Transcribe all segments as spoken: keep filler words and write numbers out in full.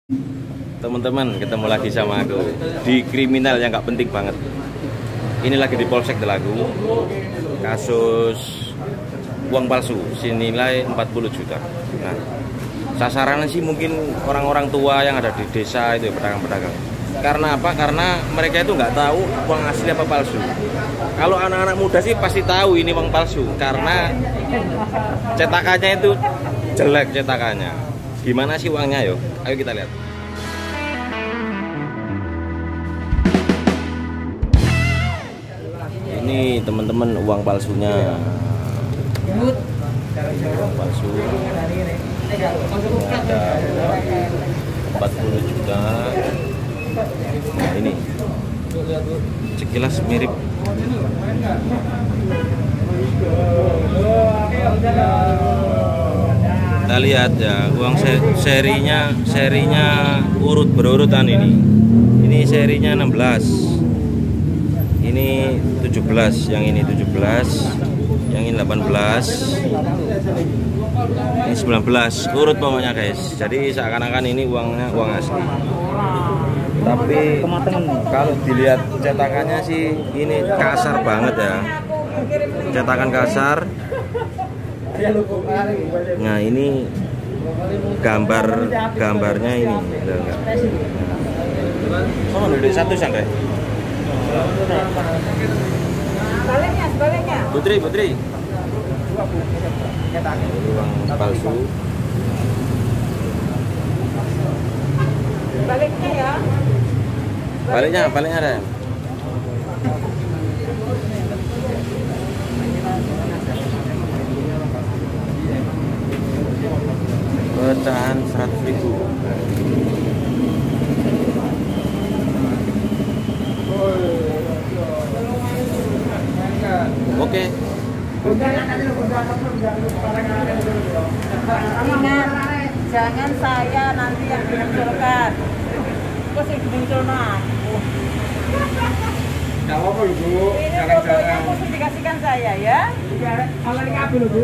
Teman-teman, ketemu lagi sama aku di kriminal yang nggak penting banget. Ini lagi di Polsek Delagu, kasus uang palsu senilai empat puluh juta. Nah, sasarannya sih mungkin orang-orang tua yang ada di desa itu, pedagang-pedagang. Karena apa? Karena mereka itu nggak tahu uang asli apa palsu. Kalau anak-anak muda sih pasti tahu ini uang palsu, karena cetakannya itu jelek cetakannya. Gimana sih uangnya, yuk? Ayo kita lihat. Ini teman-teman uang palsunya. Uang palsu. Ada empat puluh juta. Nah, ini sekilas mirip. Kita lihat ya, uang serinya serinya urut berurutan ini. Ini serinya enam belas. Ini tujuh belas, yang ini tujuh belas, yang ini delapan belas, ini sembilan belas, urut pokoknya guys. Jadi seakan-akan ini uangnya uang asli. Tapi kalau dilihat cetakannya sih ini kasar banget ya. Cetakan kasar. Nah, ini gambar gambarnya ini. Oh, udah satu sampai. Sebaliknya, sebaliknya. Putri, Putri. Ini uang palsu. Baliknya ya. Baliknya, baliknya ada. Pecahan seratus ribu. Oke. Ingat, jangan saya nanti yang dimunculkan. Kok sih dimunculkan? Tidak apa-apa Bu. Ini fotonya khusus dikasihkan saya ya. Kalau ini apa Bu?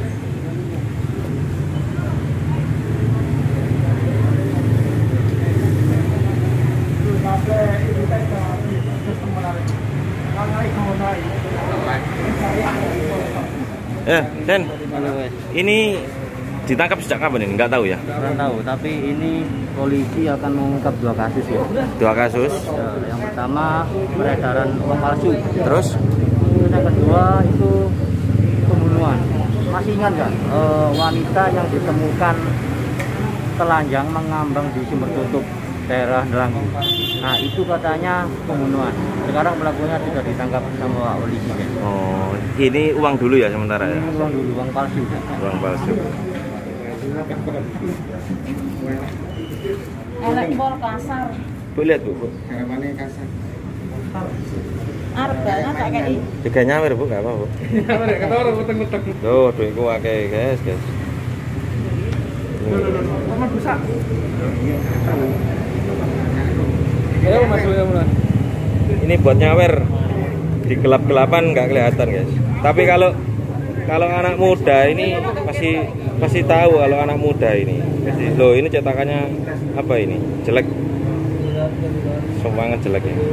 Eh, Den, ini ditangkap sejak kapan ini? Nggak tahu ya? Kurang tahu, tapi ini polisi akan mengungkap dua kasus ya. Dua kasus. Ya, yang pertama peredaran uang palsu. Terus? Terus yang kedua itu pembunuhan. Masih ingat nggak e, wanita yang ditemukan telanjang mengambang di sumber tutup daerah Delagu? Nah, itu katanya pembunuhan. Sekarang pelakunya sudah ditangkap sama polisi ya. Oh, ini uang dulu ya sementara ya? Ini uang dulu, uang palsu. Uang palsu. Elektrol kasar. Bu, lihat Bu. Bu. Harapannya kasar. Harganya tak kayak Tiga nyamir Bu, nggak apa Bu. Kata orang utang-utang. Tuh, duitku akeh guys, guys. Teman busa. Ya, masuknya mulai. Ini buat nyawer di gelap-gelapan nggak kelihatan guys. Tapi kalau kalau anak muda ini masih pasti tahu kalau anak muda ini. Loh, ini cetakannya apa ini? Jelek. Sumbangan jelek ini.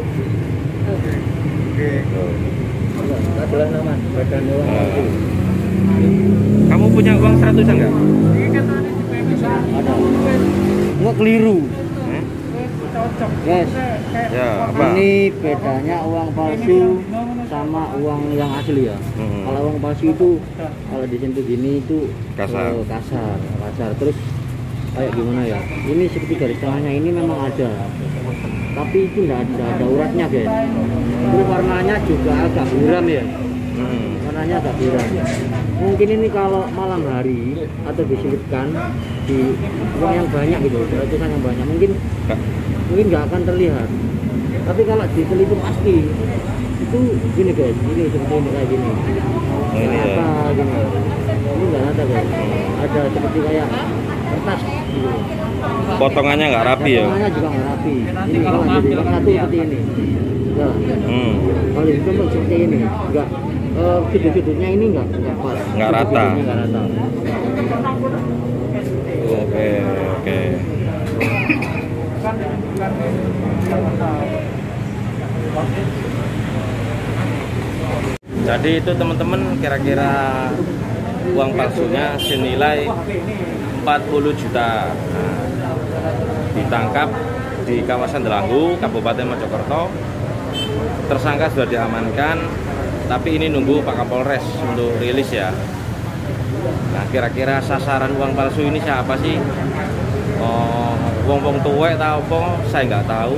Adalah nama badan uang palsu. Kamu punya uang seratusan nggak? Ada. Nggak keliru. Hmm? Yes. Ya, apa? Ini bedanya uang palsu sama uang yang asli ya. Hmm. Kalau uang palsu itu kalau disentuh gini itu Kasar. eh, kasar, kasar. Terus kayak gimana ya? Ini seperti garis tengahnya ini memang ada, tapi itu tidak ada, ada uratnya guys. Terus warnanya juga agak buram ya. Hmm. Warnanya agak buram. Mungkin ini kalau malam hari atau diselipkan di uang yang banyak gitu, ratusan yang banyak, mungkin mungkin nggak akan terlihat. Tapi kalau diteliti pasti itu gini guys, ini seperti ini kayak gini. Oh, ini ya. Apa gini? Ini nggak ada guys. Ada seperti kayak kertas gitu. Potongannya nggak rapi ya? Potongannya juga nggak rapi. Ini kalau jadi satu seperti ini. Ya. Hmm. Kalau dibentuk seperti ini, nggak uh, sudut-sudutnya ini nggak nggak pas. Nggak rata. Sudut-sudutnya nggak rata. Oke, oke. Jadi itu teman-teman, kira-kira uang palsunya senilai empat puluh juta. Nah, ditangkap di kawasan Delanggu, Kabupaten Mojokerto. Tersangka sudah diamankan, tapi ini nunggu Pak Kapolres untuk rilis ya. Nah, kira-kira sasaran uang palsu ini siapa sih? Oh, wong-wong tuwek tahu apa? Saya nggak tahu.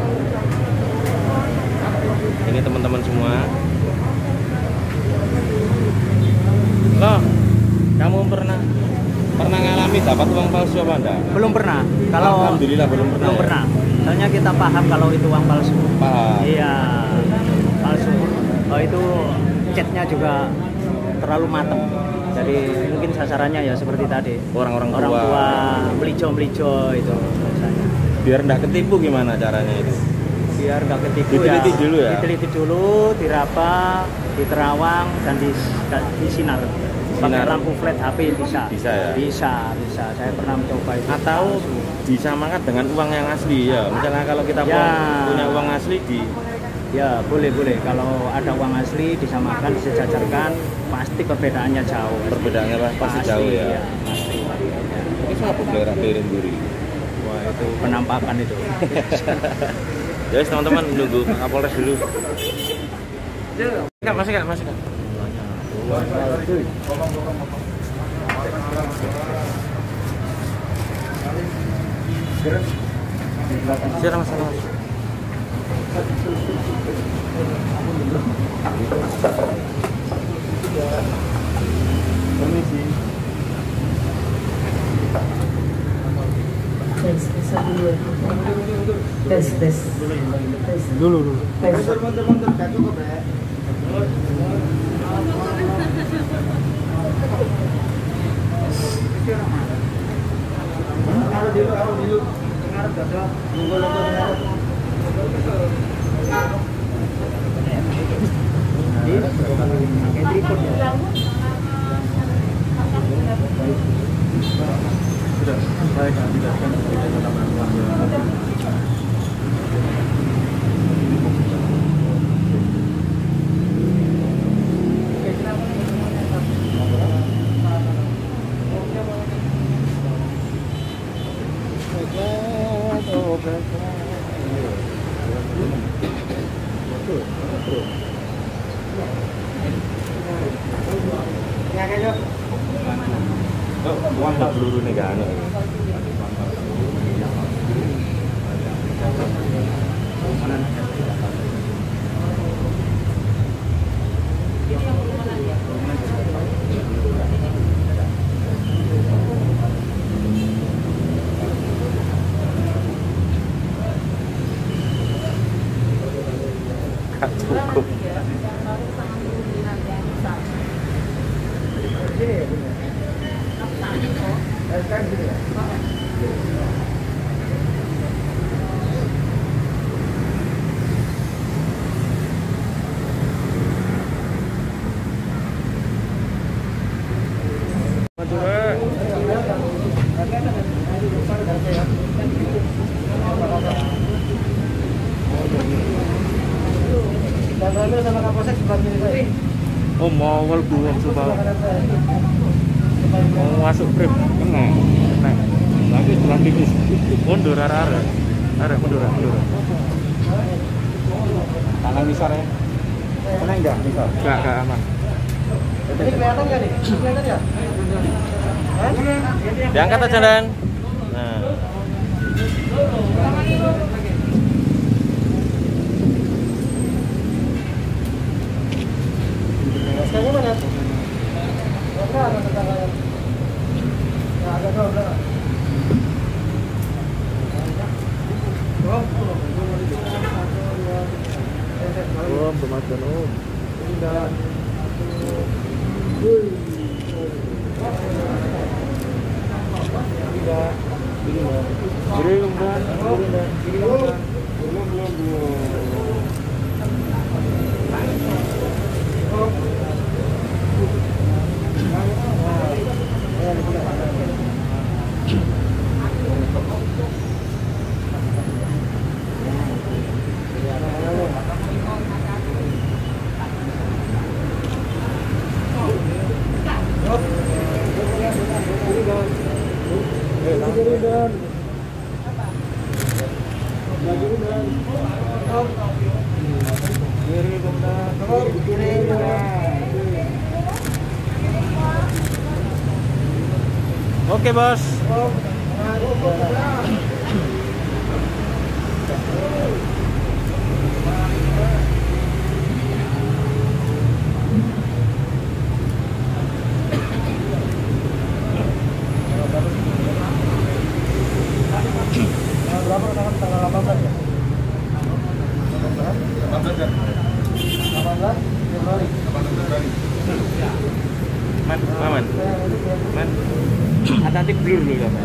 Ini teman-teman semua. Loh, kamu pernah pernah ngalami dapat uang palsu apa enggak? Belum pernah. Kalau Alhamdulillah belum pernah. belum ya? pernah. Soalnya kita paham kalau itu uang palsu. Paham. Iya, palsu. Oh, itu catnya juga terlalu matang. Jadi mungkin sasarannya ya seperti tadi. Orang-orang tua. Orang tua belijo-belijo itu biasanya. Biar enggak ketipu gimana caranya itu? Biar nggak ketipu Diteliti ya. dulu ya? Diteliti dulu, diraba, diterawang, dan dis, disinar. Pakai Sinar. lampu flat H P bisa. Bisa ya? Bisa, bisa. Saya pernah mencoba itu. Atau disamakan dengan uang yang asli ya. Misalnya kalau kita Ya. punya uang asli di Ya, boleh, boleh. Kalau ada uang asli disamakan, disejajarkan, pasti perbedaannya jauh. perbedaannya lah pasti jauh ya. Ya, pasti. Ya. Ini siapa belera berin duri? Wah, itu penampakan itu. Ya teman-teman, nunggu Pak Kapolres dulu. Kak, masih kak, masih kak. Silakan mas, mas. Permisi. Tes, tes dulu. Tes, tes. Tes. Dulu dulu. Tes. Oh, uang tak peluru negara. Gak cukup. Oh, mau awal gua coba. Mau masuk frame. Kena. Kena. Lagi setelah tikus. Mundur arah-arah. Arah mundur, mundur. Tangan misar ya. Kena enggak misar? Enggak, enggak aman. Ini kelihatan enggak nih? Kelihatan ya? Diangkat aja, Dan. Nah. Sekarang mana? Enggak ada tetangga. Ya, ada dua belah. Oh, bermacam om. Indah. Woi. Tidak. Ini mah. Belum kan? Belum kan? Belum. Belum belum belum. Oke, Bos. Berapa sekarang tanggal delapan belas ya? delapan belas ya? delapan belas Februari. Man, aman. Man. Hati-hati blur dulu ya, Man.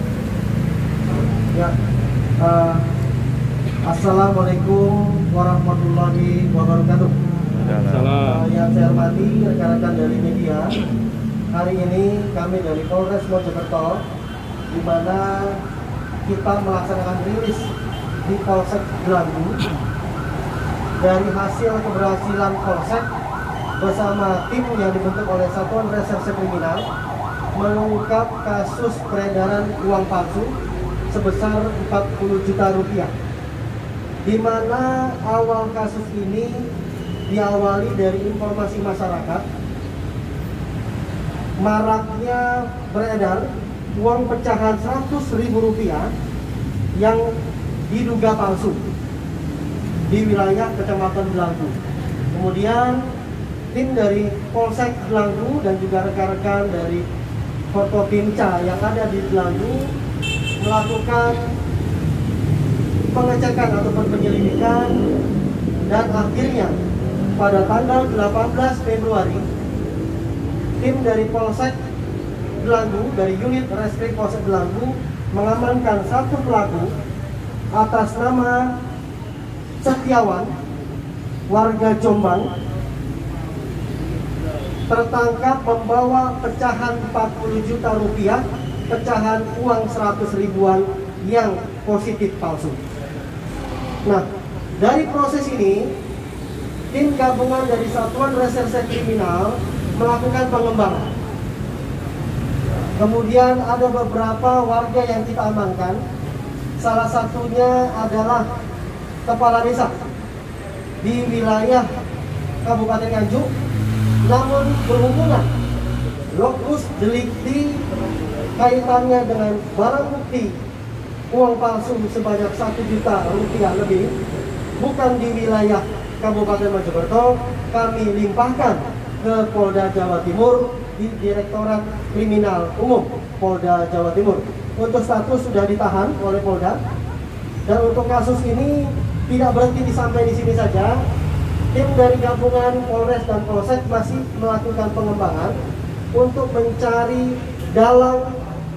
Ya. Uh, Assalamualaikum warahmatullahi wabarakatuh. Salam. Uh, yang saya hormati rekan-rekan dari media. Hari ini kami dari Polres Mojokerto, di mana kita melaksanakan rilis di Polsek Gelanggu. Dari hasil keberhasilan Polsek bersama tim yang dibentuk oleh Satuan Reserse Kriminal mengungkap kasus peredaran uang palsu sebesar empat puluh juta rupiah, di mana awal kasus ini diawali dari informasi masyarakat maraknya beredar uang pecahan seratus ribu rupiah yang diduga palsu di wilayah Kecamatan Gelanggu. Kemudian tim dari Polsek Gelanggu dan juga rekan-rekan dari Forkopimca yang ada di Gelanggu melakukan pengecekan ataupun penyelidikan, dan akhirnya pada tanggal delapan belas Februari tim dari Polsek Gelanggu dari unit Reskrim Polsek Gelanggu mengamankan satu pelaku atas nama Setiawan, warga Jombang, tertangkap membawa pecahan empat puluh juta rupiah, pecahan uang seratus ribuan yang positif palsu. Nah, dari proses ini, tim gabungan dari Satuan Reserse Kriminal melakukan pengembangan. Kemudian ada beberapa warga yang kita amankan. Salah satunya adalah kepala desa di wilayah Kabupaten Nganjuk, namun berhubungan lokus delikti kaitannya dengan barang bukti uang palsu sebanyak satu juta rupiah lebih, bukan di wilayah Kabupaten Mojokerto. Kami limpahkan ke Polda Jawa Timur di Direktorat Kriminal Umum Polda Jawa Timur. Untuk status sudah ditahan oleh Polda, dan untuk kasus ini tidak berhenti sampai di sini saja. Tim dari gabungan Polres dan Polsek masih melakukan pengembangan untuk mencari dalang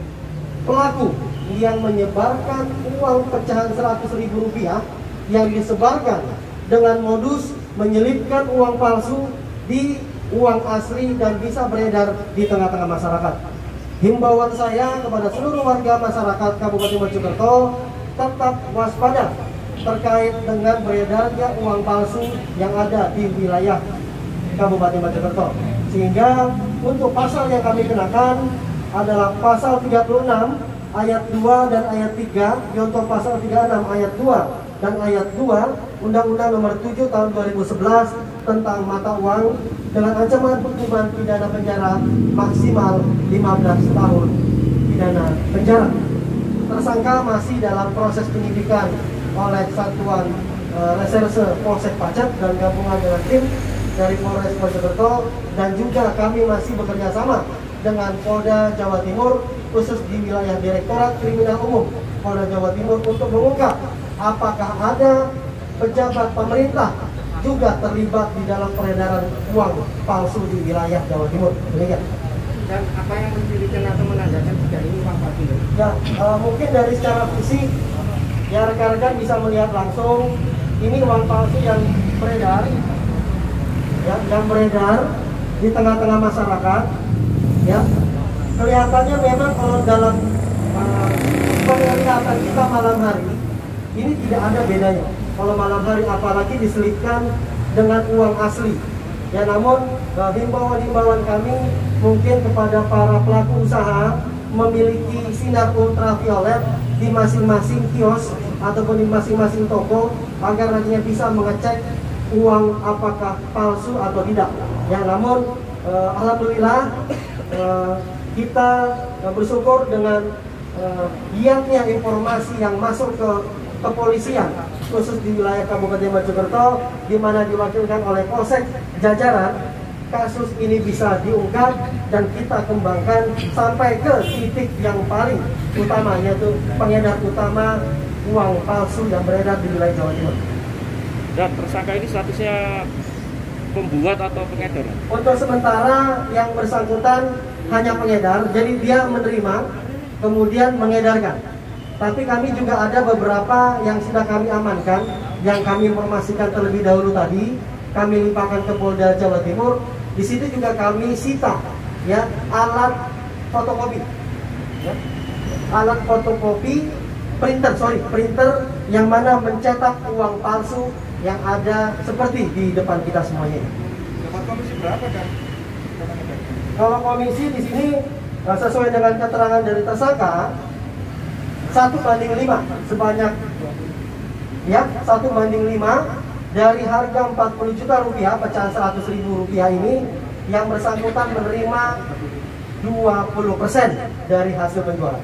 pelaku yang menyebarkan uang pecahan seratus ribu rupiah yang disebarkan dengan modus menyelipkan uang palsu di uang asli dan bisa beredar di tengah-tengah masyarakat. Himbauan saya kepada seluruh warga masyarakat Kabupaten Mojokerto tetap waspada terkait dengan beredarnya uang palsu yang ada di wilayah Kabupaten Mojokerto. Sehingga untuk pasal yang kami kenakan adalah pasal tiga puluh enam ayat dua dan ayat tiga, contoh pasal tiga puluh enam ayat dua dan ayat dua Undang-Undang Nomor tujuh Tahun dua ribu sebelas tentang mata uang, dengan ancaman hukuman pidana penjara maksimal lima belas tahun pidana penjara. Tersangka masih dalam proses penyidikan oleh Satuan e, Reserse Polsek Pacet dan gabungan dengan tim dari Polres Mojokerto, dan juga kami masih bekerja sama dengan Polda Jawa Timur, khusus di wilayah Direktorat Kriminal Umum Polda Jawa Timur, untuk mengungkap apakah ada pejabat pemerintah juga terlibat di dalam peredaran uang palsu di wilayah Jawa Timur. Demikian. Dan apa yang menjadikan atau menandakan jika ini uang palsu? Ya, e, mungkin dari secara fisik, ya rekan-rekan bisa melihat langsung ini uang palsu yang beredar, ya, yang beredar di tengah-tengah masyarakat. Ya, kelihatannya memang kalau dalam uh, penglihatan kita malam hari ini tidak ada bedanya. Kalau malam hari apalagi diselipkan dengan uang asli. Ya, namun uh, himbauan-himbauan kami mungkin kepada para pelaku usaha memiliki sinar ultraviolet di masing-masing kios ataupun di masing-masing toko agar nantinya bisa mengecek uang apakah palsu atau tidak. Ya, namun eh, alhamdulillah eh, kita eh, bersyukur dengan eh, giatnya informasi yang masuk ke kepolisian khusus di wilayah Kabupaten Mojokerto, di mana diwakilkan oleh Polsek Jajaran. Kasus ini bisa diungkap dan kita kembangkan sampai ke titik yang paling utama, yaitu pengedar utama uang palsu yang beredar di wilayah Jawa Timur. Dan tersangka ini statusnya pembuat atau pengedar? Untuk sementara yang bersangkutan hanya pengedar, jadi dia menerima kemudian mengedarkan. Tapi kami juga ada beberapa yang sudah kami amankan, yang kami informasikan terlebih dahulu tadi, kami limpahkan ke Polda Jawa Timur. Di situ juga kami sita ya alat fotokopi, ya. alat fotokopi printer, sorry printer yang mana mencetak uang palsu yang ada seperti di depan kita semuanya. Dapat komisi berapa kan? Kalau komisi di sini sesuai dengan keterangan dari tersangka satu banding lima sebanyak ya satu banding lima. Dari harga empat puluh juta rupiah pecahan seratus ribu rupiah ini, yang bersangkutan menerima dua puluh persen dari hasil penjualan.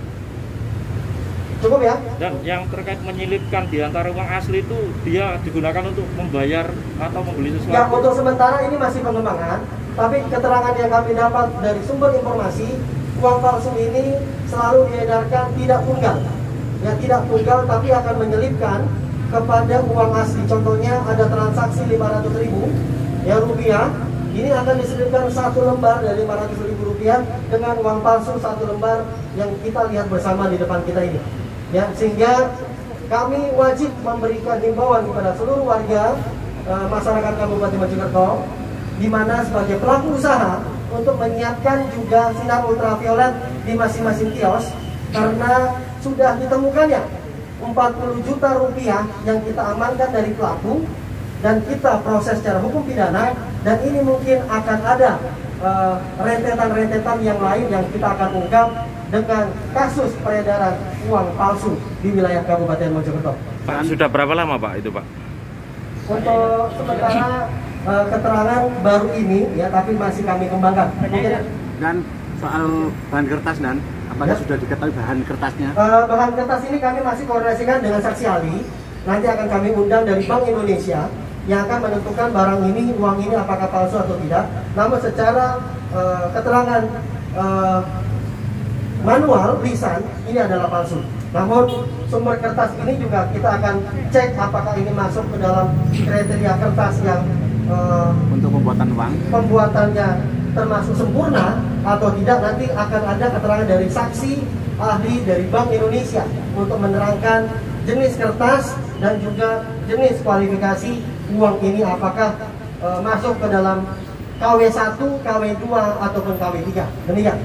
Cukup ya? Dan yang terkait menyelipkan di antara uang asli itu dia digunakan untuk membayar atau membeli sesuatu? Ya, untuk sementara ini masih pengembangan, tapi keterangan yang kami dapat dari sumber informasi, uang palsu ini selalu diedarkan tidak tunggal. Ya, tidak tunggal tapi akan menyelipkan kepada uang asli. Contohnya ada transaksi lima ratus ribu ya rupiah, ini akan diselipkan satu lembar dari lima ratus ribu rupiah dengan uang palsu satu lembar yang kita lihat bersama di depan kita ini ya, sehingga kami wajib memberikan himbauan kepada seluruh warga e, masyarakat Kabupaten Mojokerto, di mana sebagai pelaku usaha untuk menyiapkan juga sinar ultraviolet di masing-masing kios, karena sudah ditemukannya empat puluh juta rupiah yang kita amankan dari pelaku dan kita proses secara hukum pidana, dan ini mungkin akan ada rentetan-rentetan uh, yang lain yang kita akan ungkap dengan kasus peredaran uang palsu di wilayah Kabupaten Mojokerto. Pak, sudah berapa lama Pak itu Pak? Untuk sementara uh, keterangan baru ini ya, tapi masih kami kembangkan. Mungkin, Dan soal bahan kertas dan apakah ya? Sudah diketahui bahan kertasnya? Uh, bahan kertas ini kami masih koordinasikan dengan saksi ahli. Nanti akan kami undang dari Bank Indonesia yang akan menentukan barang ini, uang ini apakah palsu atau tidak. Namun secara uh, keterangan uh, manual, lisan, ini adalah palsu. Namun sumber kertas ini juga kita akan cek apakah ini masuk ke dalam kriteria kertas yang uh, Untuk pembuatan uang? Pembuatannya termasuk sempurna atau tidak. Nanti akan ada keterangan dari saksi ahli dari Bank Indonesia untuk menerangkan jenis kertas dan juga jenis kualifikasi uang ini apakah e, masuk ke dalam K W satu, K W dua ataupun K W tiga. Demikian.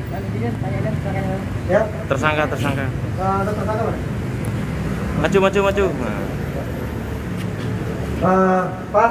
Ya. Tersangka, tersangka. Uh, tersangka mana? Maju, maju, maju. Nah. Uh, Pak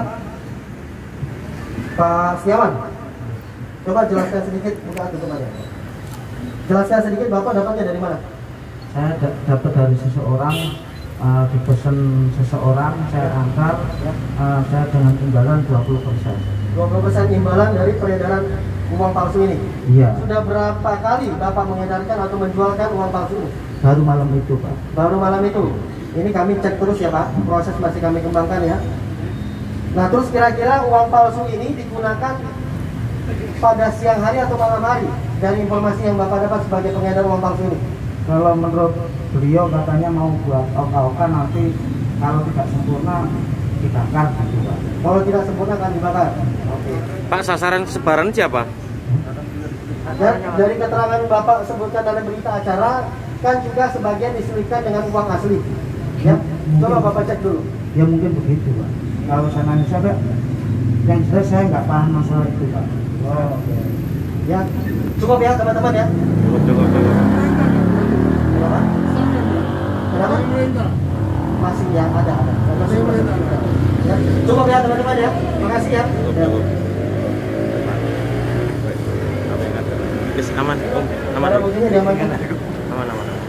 Pak Setiawan, coba jelaskan sedikit, buka tutupannya. Jelaskan sedikit, Bapak dapatnya dari mana? Saya dapat dari seseorang, uh, dipesan seseorang, saya antar, uh, saya dengan imbalan dua puluh persen. dua puluh persen imbalan dari peredaran uang palsu ini? Iya. Sudah berapa kali Bapak mengedarkan atau menjualkan uang palsu ini? Baru malam itu, Pak. Baru malam itu? Ini kami cek terus ya Pak, proses masih kami kembangkan ya. Nah terus kira-kira uang palsu ini digunakan pada siang hari atau malam hari dari informasi yang Bapak dapat sebagai pengedar uang palsu ini? Kalau menurut beliau katanya mau buat oka-oka, nanti kalau tidak sempurna dibakar gitu, Pak. Kalau tidak sempurna akan dibakar. Oke. Pak, sasaran sebaran siapa? Dan dari keterangan Bapak sebutkan dalam berita acara, kan juga sebagian diselipkan dengan uang asli. Ya, coba Bapak cek dulu. Ya mungkin begitu, Pak. Kalau saya nanya siapa, yang jelas saya nggak paham masalah itu, Pak. Oh, oke. Ya, cukup ya teman-teman ya. Cukup, cukup, cukup. Kenapa? Kenapa? Masih ya, ada, ada. Ya, cukup ya teman-teman ya. Makasih ya. Cukup, cukup. Tapi nggak ada. Wis aman, Om. Aman. Barang buktinya diamankan. Aman, aman. aman.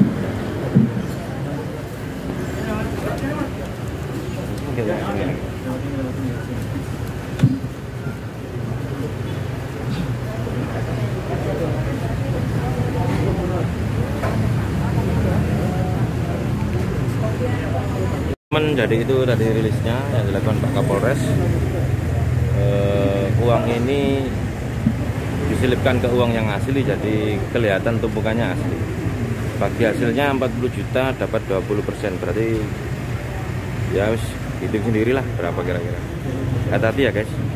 Oke, oke, oke. Jadi itu tadi rilisnya yang dilakukan Pak Kapolres. Eh, uang ini diselipkan ke uang yang asli, jadi kelihatan tumpukannya asli. Bagi hasilnya empat puluh juta dapat dua puluh persen, berarti ya harus hitung sendirilah berapa kira-kira. Hati-hati ya guys.